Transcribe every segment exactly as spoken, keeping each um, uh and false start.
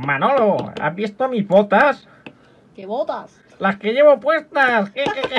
Manolo, ¿has visto mis botas? ¿Qué botas? Las que llevo puestas.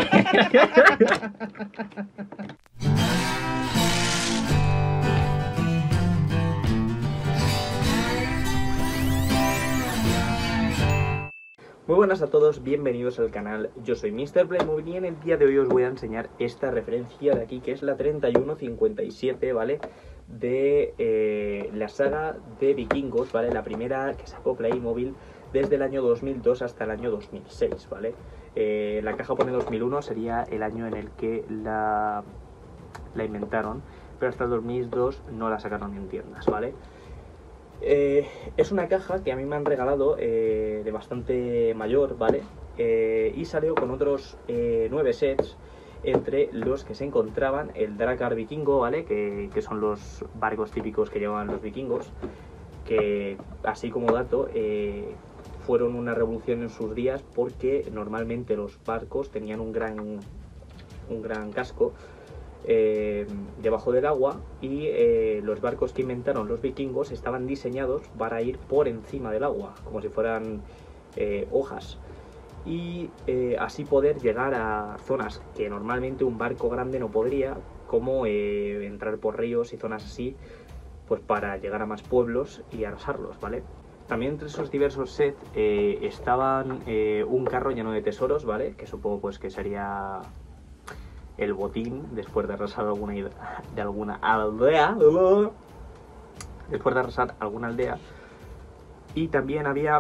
Muy buenas a todos, bienvenidos al canal. Yo soy míster Playmobil y en el día de hoy os voy a enseñar esta referencia de aquí, que es la treinta y uno cincuenta y siete, ¿vale? De eh, la saga de Vikingos, ¿vale? La primera que sacó Playmobil desde el año dos mil dos hasta el año dos mil seis, ¿vale? Eh, la caja pone dos mil uno, sería el año en el que la, la inventaron, pero hasta el dos mil dos no la sacaron en tiendas, ¿vale? Eh, es una caja que a mí me han regalado eh, de bastante mayor, ¿vale? Eh, y salió con otros eh, nueve sets, entre los que se encontraban el Drakkar vikingo, ¿vale? Que, que son los barcos típicos que llevaban los vikingos, que así como dato eh, fueron una revolución en sus días, porque normalmente los barcos tenían un gran, un gran casco Eh, debajo del agua, y eh, los barcos que inventaron los vikingos estaban diseñados para ir por encima del agua, como si fueran eh, hojas, y eh, así poder llegar a zonas que normalmente un barco grande no podría, como eh, entrar por ríos y zonas así, pues para llegar a más pueblos y arrasarlos, ¿vale? También entre esos diversos sets eh, estaban eh, un carro lleno de tesoros, ¿vale? Que supongo pues que sería el botín después de arrasar alguna de alguna aldea, después de arrasar alguna aldea. Y también había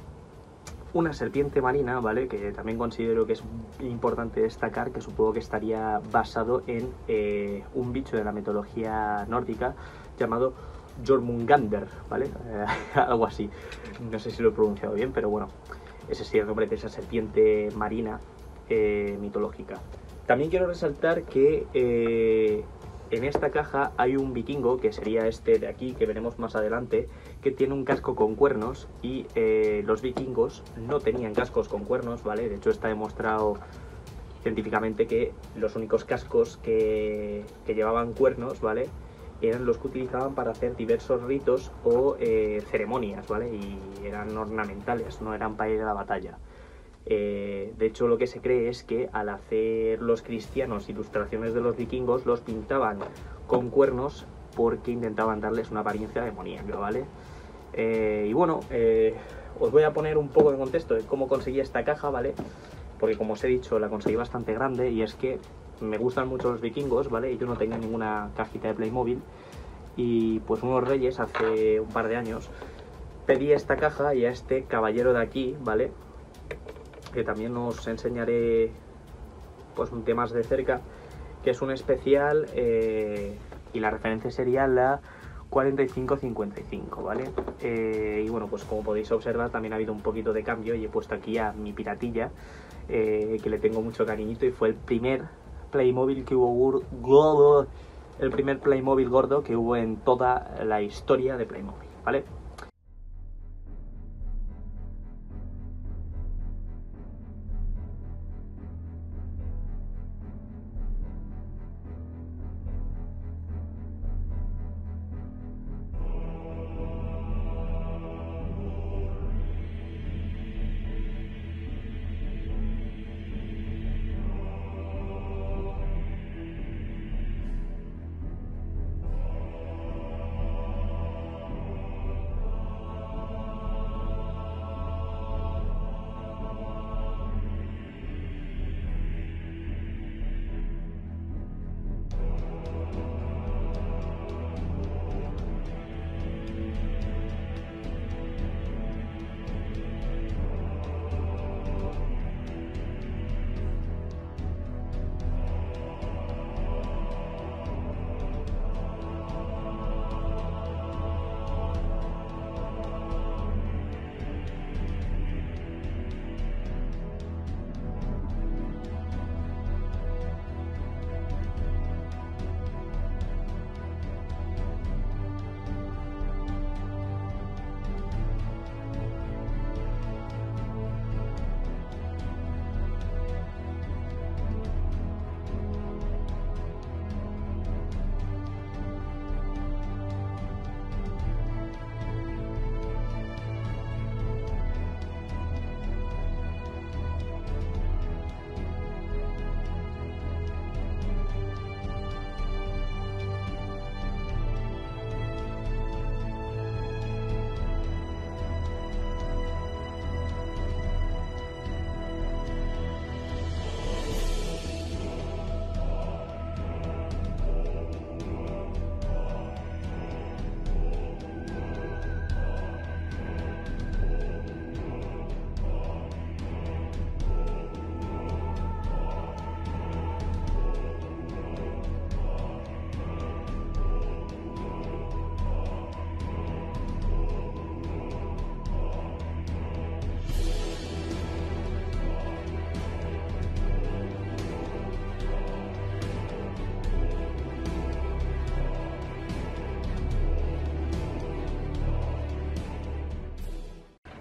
una serpiente marina, ¿vale? Que también considero que es importante destacar, que supongo que estaría basado en eh, un bicho de la mitología nórdica llamado Jormungandr, ¿vale? Eh, algo así, no sé si lo he pronunciado bien, pero bueno, ese sí es el nombre de esa serpiente marina eh, mitológica. También quiero resaltar que eh, en esta caja hay un vikingo, que sería este de aquí, que veremos más adelante, que tiene un casco con cuernos, y eh, los vikingos no tenían cascos con cuernos, ¿vale? De hecho está demostrado científicamente que los únicos cascos que, que llevaban cuernos, ¿vale? Eran los que utilizaban para hacer diversos ritos o eh, ceremonias, ¿vale? Y eran ornamentales, no eran para ir a la batalla. Eh, de hecho, lo que se cree es que al hacer los cristianos ilustraciones de los vikingos, los pintaban con cuernos porque intentaban darles una apariencia demoníaca, ¿vale? Eh, y bueno, eh, os voy a poner un poco de contexto de cómo conseguí esta caja, ¿vale? Porque como os he dicho, la conseguí bastante grande, y es que me gustan mucho los vikingos, ¿vale? Y yo no tenía ninguna cajita de Playmobil, y pues unos reyes hace un par de años pedí esta caja y a este caballero de aquí, ¿vale? Que también os enseñaré pues un tema más de cerca, que es un especial, eh, y la referencia sería la cuarenta y cinco cincuenta y cinco, ¿vale? Eh, y bueno, pues como podéis observar, también ha habido un poquito de cambio, y he puesto aquí a mi piratilla, eh, que le tengo mucho cariñito, y fue el primer Playmobil que hubo gordo, el primer Playmobil gordo que hubo en toda la historia de Playmobil, ¿vale?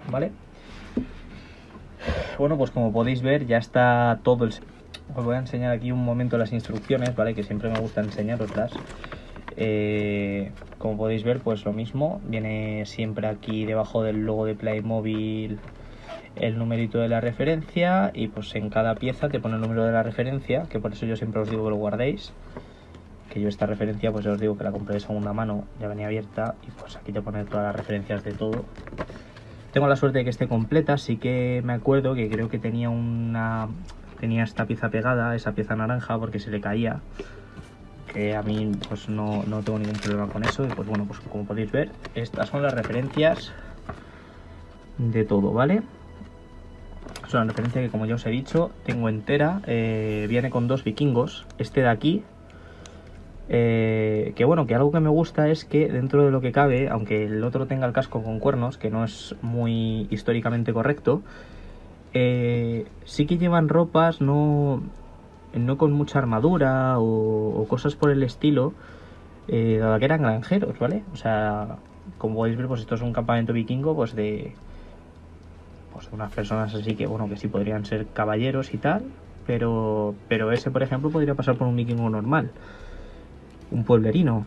¿vale? Bueno, pues como podéis ver ya está todo el... Os voy a enseñar aquí un momento las instrucciones, ¿vale? Que siempre me gusta enseñaroslas. Eh, como podéis ver, pues lo mismo. Viene siempre aquí debajo del logo de Playmobil el numerito de la referencia y pues en cada pieza te pone el número de la referencia, que por eso yo siempre os digo que lo guardéis. Que yo esta referencia pues ya os digo que la compré de segunda mano, ya venía abierta y pues aquí te pone todas las referencias de todo. Tengo la suerte de que esté completa, sí que me acuerdo que creo que tenía una... tenía esta pieza pegada, esa pieza naranja, porque se le caía. Que a mí pues no, no tengo ningún problema con eso. Y pues bueno, pues como podéis ver, estas son las referencias de todo, ¿vale? Es una referencia que, como ya os he dicho, tengo entera. Eh, viene con dos vikingos. Este de aquí... Eh, que bueno, que algo que me gusta es que dentro de lo que cabe, aunque el otro tenga el casco con cuernos, que no es muy históricamente correcto, eh, sí que llevan ropas no, no con mucha armadura o, o cosas por el estilo, eh, dado que eran granjeros, ¿vale? O sea, como podéis ver, pues esto es un campamento vikingo, pues de, pues de unas personas así que, bueno, que sí podrían ser caballeros y tal, pero, pero ese, por ejemplo, podría pasar por un vikingo normal. Un pueblerino.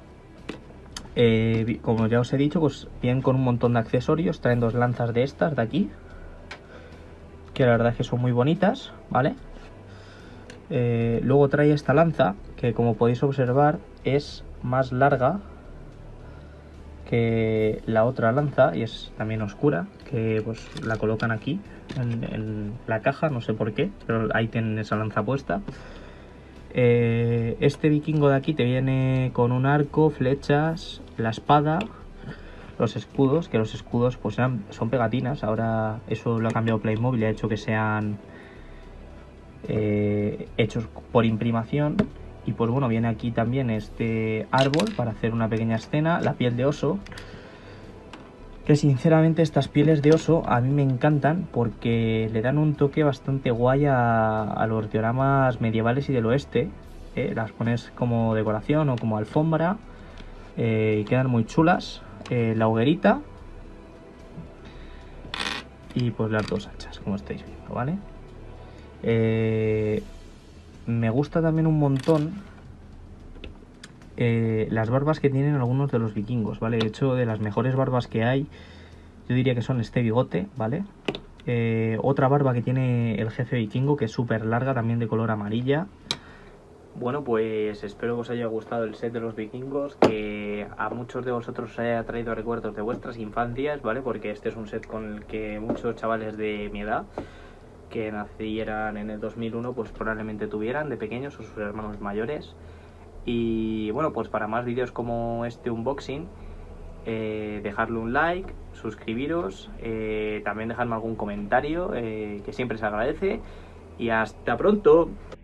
Eh, como ya os he dicho, pues vienen con un montón de accesorios. Traen dos lanzas de estas de aquí, que la verdad es que son muy bonitas, ¿vale? Eh, luego trae esta lanza, que como podéis observar es más larga que la otra lanza y es también oscura, que pues la colocan aquí en, en la caja, no sé por qué, pero ahí tienen esa lanza puesta. Eh, este vikingo de aquí te viene con un arco, flechas, la espada, los escudos, que los escudos pues eran, son pegatinas. Ahora eso lo ha cambiado Playmobil y ha hecho que sean eh, hechos por imprimación. Y pues bueno, viene aquí también este árbol para hacer una pequeña escena, la piel de oso. Que sinceramente estas pieles de oso a mí me encantan porque le dan un toque bastante guay a, a los dioramas medievales y del oeste. ¿eh? Las pones como decoración o como alfombra eh, y quedan muy chulas. Eh, la hoguerita y pues las dos hachas, como estáis viendo, ¿vale? Eh, me gusta también un montón Eh, las barbas que tienen algunos de los vikingos, ¿vale? De hecho, de las mejores barbas que hay, yo diría que son este bigote, ¿vale? Eh, otra barba que tiene el jefe vikingo, que es súper larga, también de color amarilla. Bueno, pues espero que os haya gustado el set de los vikingos, que a muchos de vosotros os haya traído recuerdos de vuestras infancias, ¿vale? Porque este es un set con el que muchos chavales de mi edad, que nacieran en el dos mil uno, pues probablemente tuvieran de pequeños o sus hermanos mayores. Y bueno, pues para más vídeos como este unboxing, eh, dejadle un like, suscribiros, eh, también dejadme algún comentario, eh, que siempre se agradece. Y hasta pronto.